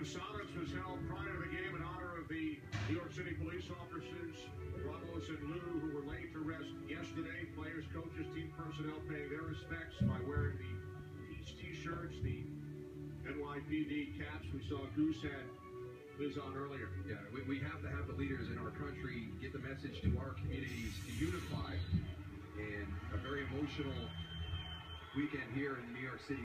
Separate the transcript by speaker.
Speaker 1: silence was held prior to the game in honor of the New York City police officers, Ramos and Lou, who were laid to rest yesterday. Players, coaches, team personnel paying their respects by wearing the Peace T-shirts, the NYPD caps. We saw Goose had his on earlier.
Speaker 2: Yeah, we have to have the leaders in our country get the message to our communities to unify. And a very emotional weekend here in New York City.